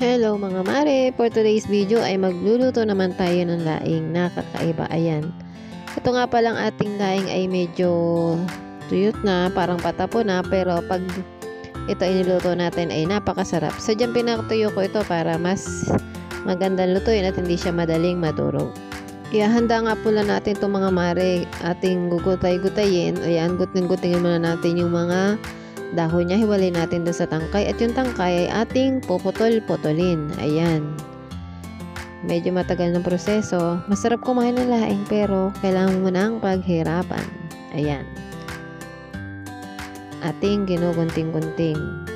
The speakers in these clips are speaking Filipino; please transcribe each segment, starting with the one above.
Hello mga mare! For today's video ay magluluto naman tayo ng laing na kakaiba. Ayan. Ito nga palang ating laing ay medyo tuyot na, parang patapo na, pero pag ito iniluto natin ay napakasarap. Sadyang pinatuyo ko ito para mas magandang lutuin at hindi siya madaling madurog. Ihahanda nga pula natin itong mga mare, ating gugutay-gutayin. Ayan, guting-gutingin muna natin yung mga dahon niya, hiwalay natin doon sa tangkay, at yung tangkay ay ating puputol-putulin. Ayan. Medyo matagal ng proseso. Masarap kumain ng laing pero kailangan mo nang paghirapan. Ayan. Ating ginugunting-gunting.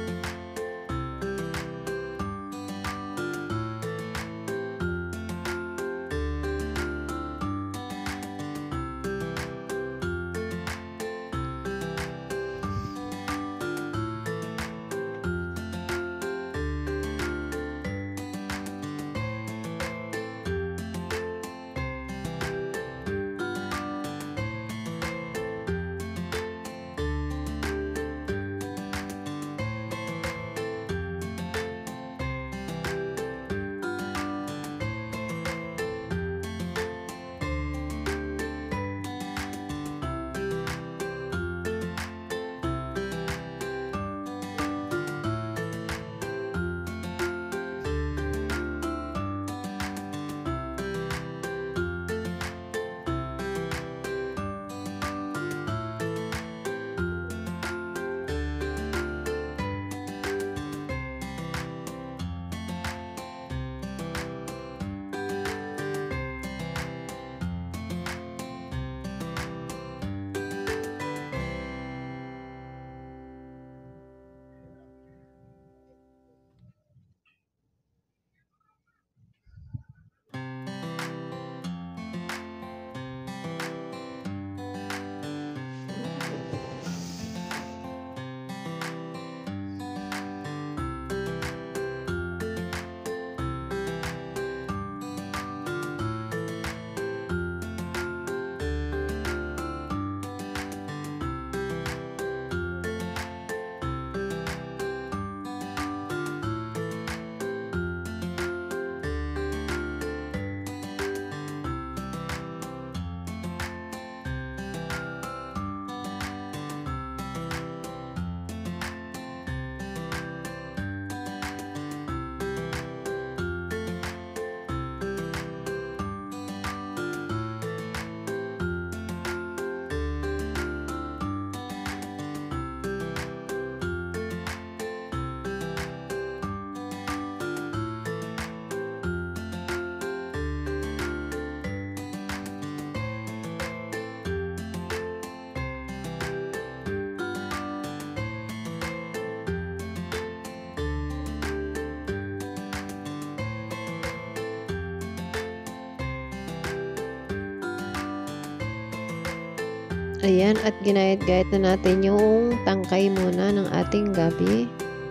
Ayan, at ginayat-gayat na natin yung tangkay muna ng ating gabi.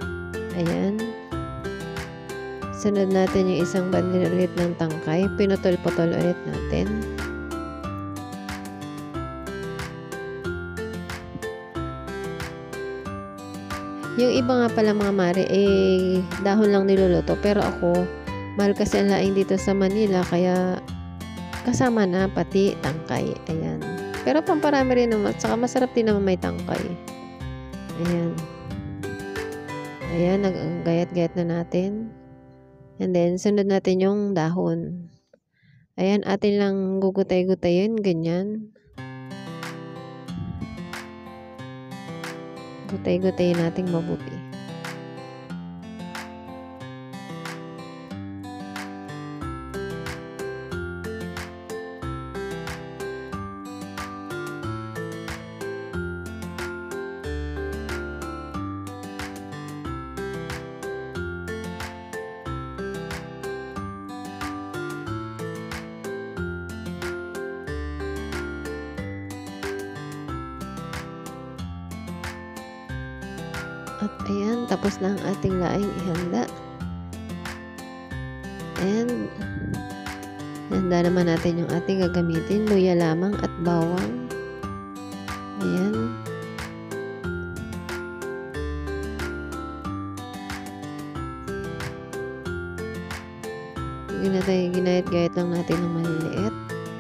Ayan. Sunod natin yung isang bandil ulit ng tangkay. Pinutol-putol ulit natin. Yung iba nga pala mga mare, dahon lang niluluto. Pero ako, mahal kasi ang laing dito sa Manila, kaya kasama na pati tangkay. Ayan. Pero pamparami rin naman. Saka masarap din naman may tangkay. Ayan. Ayan, nag-gayat-gayat na natin. And then, sunod natin yung dahon. Ayan, atin lang gugutay-gutayin. Ganyan. Gutay-gutayin natin mabuti. At ayan, tapos na ang ating laing ihanda. And handa naman natin yung ating gagamitin. Luya lamang at bawang. Ayan. Ginayat-gayat lang natin ng maliliit.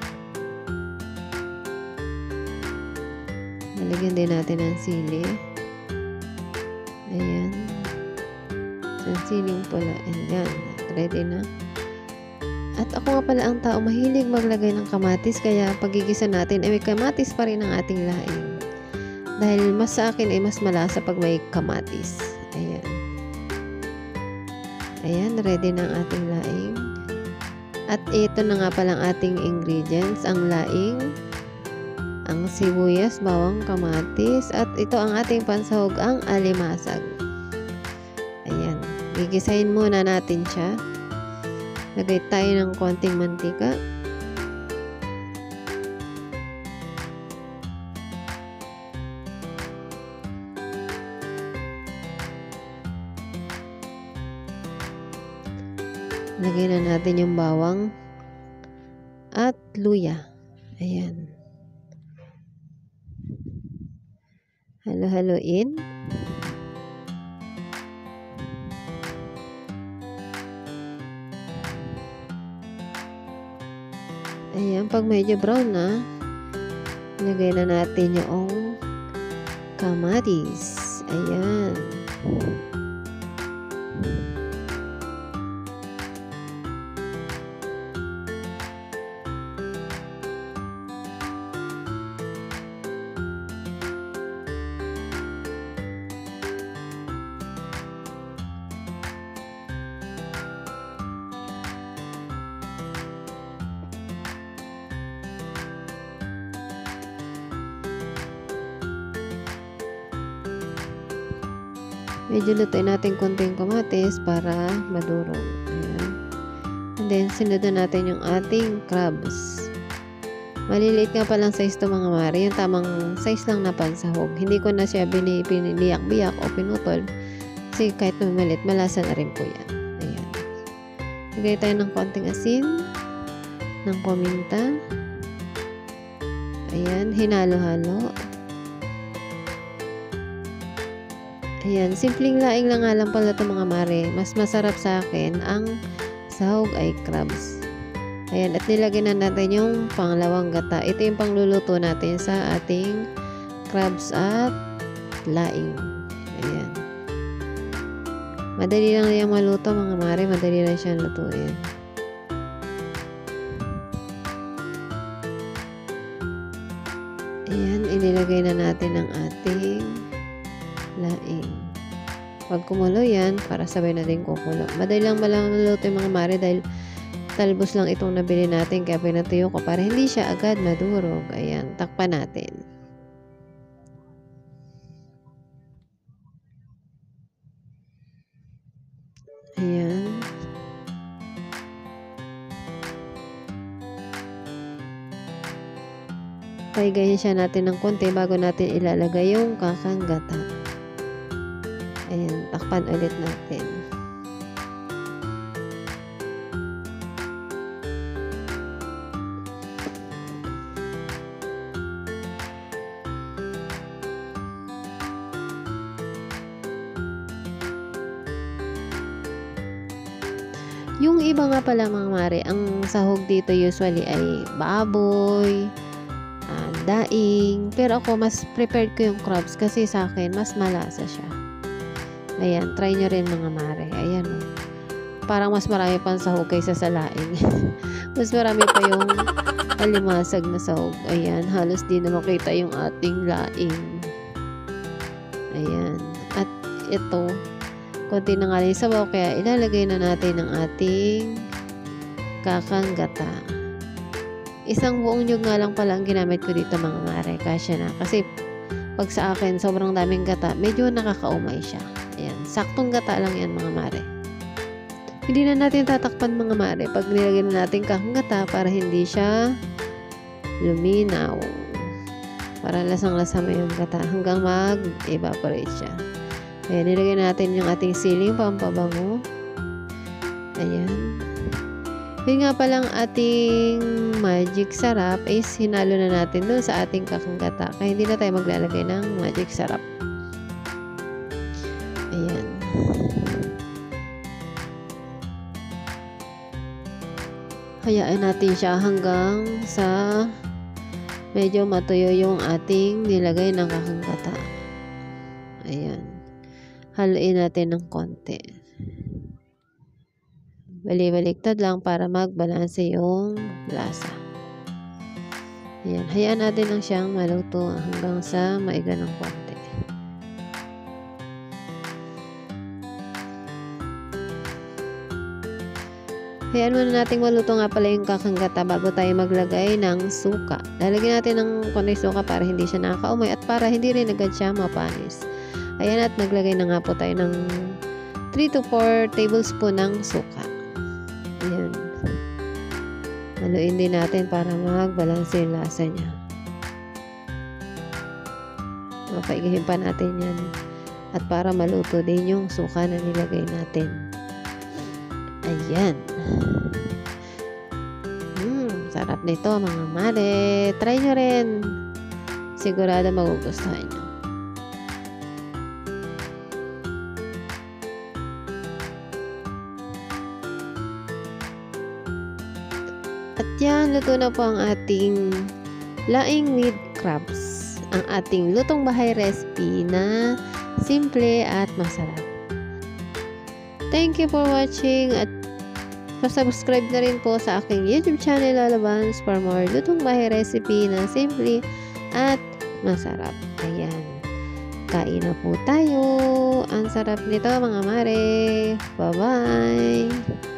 Nalagyan din natin ng sili. Ayan. Ang siling pula. Ayan. Ready na. At ako nga pala ang tao mahilig maglagay ng kamatis. Kaya pagigisa natin ay may kamatis pa rin ang ating laing. Dahil mas sa akin ay mas malasa pag may kamatis. Ayan. Ayan. Ready na ang ating laing. At ito na nga palang ating ingredients. Ang laing, ang sibuyas, bawang, kamatis, at ito ang ating pansahog, ang alimasag. Ayan. Gigisahin muna natin siya. Lagay tayo ng konting mantika. Lagay na natin yung bawang at luya. Ayan. Halo-haloin. Ayan, pag medyo brown na, ilagay na natin yung kamatis. Ayan. Medyo lutuin natin konting kamatis para madurog. Ayan. And then, sinundan natin yung ating crabs. Maliliit nga palang size to mga mare. Yung tamang size lang na pansahog. Hindi ko na siya biniyak-biyak o pinutol. Kasi kahit maliit, malasa na rin po yan. Ayan. Lagay tayo ng konting asin, ng paminta. Ayan, hinalo-halo. Ayan, simpleng laing lang nga lang pala ito mga mare. Mas masarap sa akin ang sahog ay crabs. Ayan, at nilagay na natin yung pangalawang gata. Ito yung pangluluto natin sa ating crabs at laing. Ayan. Madali lang yung maluto mga mare. Madali lang siyang lutuin. Ayan, inilagay na natin ang ating laing. Pag kumulo yan, para sabay na din kukulo. Madali lang maluto yung mga mare dahil talbos lang itong nabili natin kaya pinatuyo ko para hindi siya agad madurog. Ayan, takpan natin. Ayan. Paigayin siya natin ng konti bago natin ilalagay yung kakang gata. Ayan, takpan ulit natin. Yung iba nga pala mga mare, ang sahog dito usually ay baboy, daing. Pero ako, mas prepared ko yung crabs kasi sa akin, mas malasa siya. Ayan, try nyo rin mga mare. Ayan, oh. Parang mas marami pang sahog kaysa sa laing. Mas marami pa yung alimasag na sahog. Ayan, halos di na makita yung ating laing. Ayan. At ito, konti na nga rin sabaw, kaya ilalagay na natin ang ating kakang gata. Isang buong nyug nga lang pala ang ginamit ko dito mga mare. Kasya na. Kasi pag sa akin, sobrang daming gata, medyo nakakaumay siya. Ayan. Saktong gata lang yan mga mare. Hindi na natin tatakpan mga mare. Pag nilagyan na natin kakang gata para hindi siya luminaw. Para lasang-lasa mo yung gata hanggang mag-evaporate siya. Ayan. Nilagyan natin yung ating siling pampabango. Ayan. Yun nga palang ating magic sarap is hinalo na natin doon sa ating kakang gata. Kaya hindi na tayo maglalagay ng magic sarap. Ayan. Hayaan natin siya hanggang sa medyo matuyo yung ating nilagay ng kakanggata. Ayan. Haluin natin ng konti. Bali-baliktad lang para magbalanse yung lasa. Ayan. Hayaan natin lang siyang maluto hanggang sa maiga ng konti. Hayaan muna nating maluto nga pala yung kakanggata bago tayo maglagay ng suka. Lalagyan natin ng konti suka para hindi siya nakakaumoy at para hindi rin agad siya mapanis. Ayan, at naglagay na nga po tayo ng 3 to 4 tablespoon ng suka. Ayan. Haluin din natin para magbalanse yung lasa niya. Mapaigahin pa natin yan. At para maluto din yung suka na nilagay natin. Ayan. Sarap nito mga mare. Try nyo rin. Sigurado magugustuhan nyo. At yan, luto na po ang ating laing with crabs. Ang ating lutong bahay recipe na simple at masarap. Thank you for watching at subscribe na rin po sa aking YouTube channel Lolavanz for more lutong bahay recipe na simple at masarap. Ayan. Kain na po tayo. Ang sarap nito mga mare. Bye-bye.